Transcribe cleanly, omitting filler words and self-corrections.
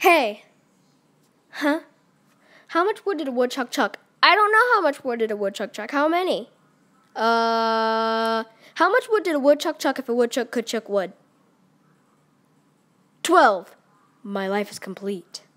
Hey. Huh? How much wood did a woodchuck chuck? I don't know how much wood did a woodchuck chuck. How many? How much wood did a woodchuck chuck if a woodchuck could chuck wood? 12. My life is complete.